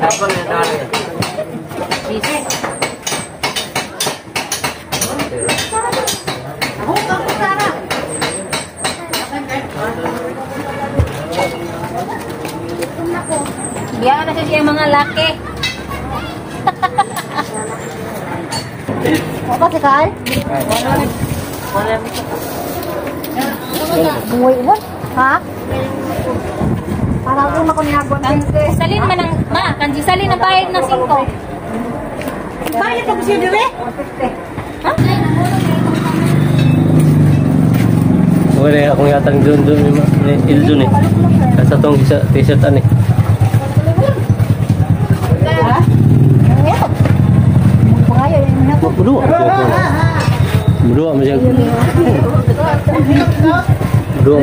Biar na siya mga laki. Apa sih Kai? Buhay mo? Ha? Parang una ko niyabon. Salin man ang, kanji salin ang bayad ng 5. Bayad na ko siya dire? Ha? Wala akong yatang doon ni Ilzon eh. Sa tong t-shirt ani. Berdua macam berdua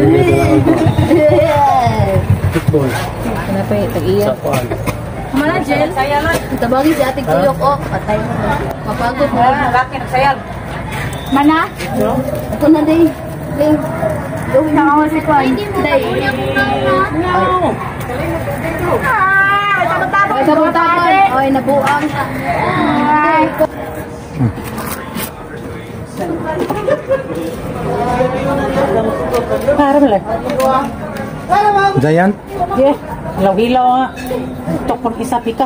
football. Kenapa ya tag-iya? Mana Jel? Saya lah. Kita bagi si ating tuyok patay mo. Mapagod mo. Laki na sayal. Mana? Ito na day. Gawin na ako si Kwan. Day. Sabot-sabot. Oy, nabuang. Parang lang. Dayan? Yeah. Hilaw-hilaw nga. Tok pag isa pika.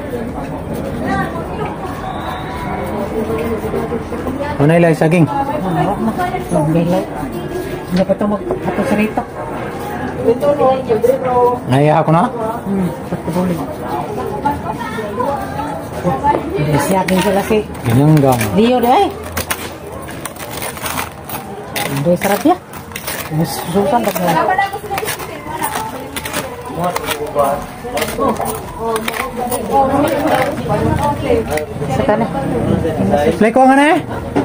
Mana ilay saging? Hilaw. Hindi pa ito mag-ato sa rito. Naiya ako na? Pagkabulig. Siyakin sila si Ginanggang. Dio deh. Hindi sarap ya. Susukan tak na. Sekarang. Play ko nga na eh.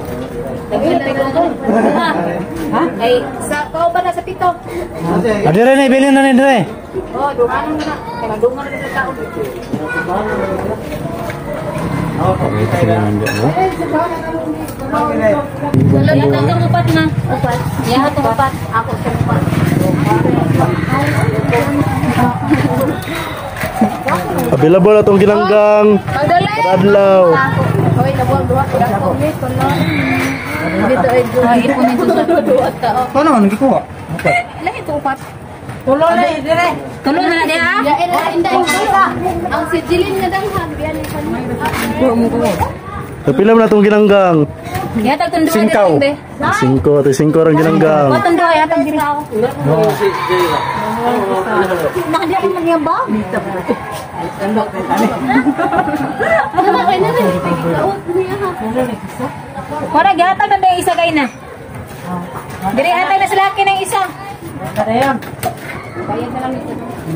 Ha? Ay, sa kao ba na sa pito? Adire na, bilhin na ni dire. Oh, dungan mo na. Kaya dungan na sa tao. Ito sila nandiyan mo. Lahat ang upat na. Upat. Lahat ang upat. Ako sa upat. Available atong ginanggang. Adlaw. Hoy, nabuang-duwa ko ako. Dito ay ipon ito sa duwa ka. Ano ang gikuha? Lahat ito upat. Tulo na dire. Tulo na dia. Ya ina inday ka. Ang sijilin na danghan biyan ni kan. Kapila mo na atong ginanggang. Ya tag tundo Singkaw. dire. 5 ang ginanggang. Ko tundo ya tag dire ako. Nakadiya ko man ba? Ano kay na rin? Para gata na may isa kay na. Dire atay na sila ng isa. Karayan. Bayad na lang ito.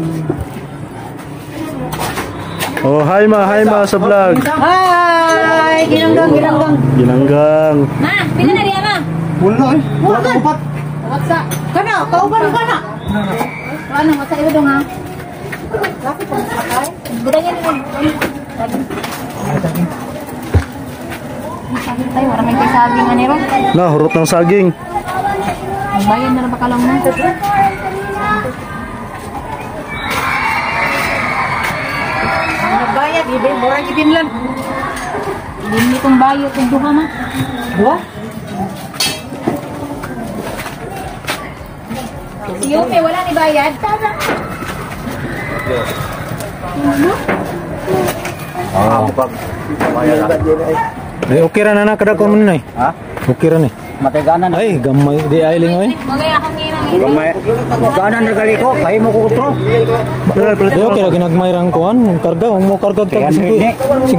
Oh, hi ma sa vlog. Hi, ginanggang. Ginanggang. Ma, pila na riya ma? Wala eh. Wala ka upat. What's up? Kana, kauban ka na. Ano, what's up dong ha? Bakit po sakay? Budangin mo. Ay, wala may saging nga nero. Na, hurot ng saging. Bayan na baka lang mo. Nagbayad, ibig mura gidin lang. Hindi kong bayad kung duha ma. Dua? Si Yume, wala ni bayad. Ay, okay ra na kada ko mo ni. Ha? Okay ra ni. Mateganan. Ay, gamay di ailing oy. Magay akong ginang ito. Gamay. Maganan na gali ko. Kayo mo ko utro. Ay, okay ra ginagmay rang kuan, karga, mo karga ka 50.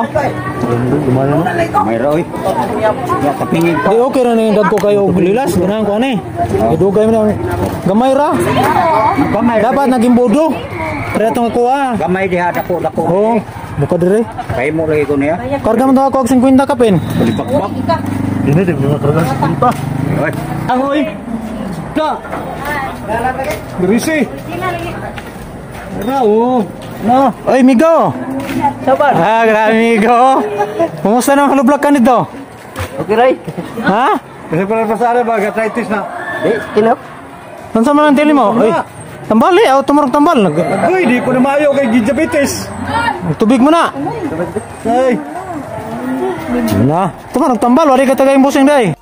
May roy. Ya kapingin Di okay ra ni dagko kayo og lilas ganang kuan eh. Idugay mo na gamay ra. Gamay. Dapat naging bodo. Pre tong ako ah. Gamay diha dako. Oh, buka dire. Kayo mo lagi ko niya. Karga mo daw ako og 50 kapin. Libak-bak. Ini din mga karga sa punta. Oy. Ahoy. Da. Berisi. Oh. No. Oy, migo. Sabar. Grabe migo. Kumusta na ang halublak ka nito? Okay ray. Ha? Kasi pala pasara ba gatritis na. Kinap. Saan sa man ang tili mo? Oy. Tambal eh, tumarog tambal. Uy, di ko na maayo kay diabetes. Tubig mo na. Ay. Na, tumarog tambal, wala ka tagay busing day.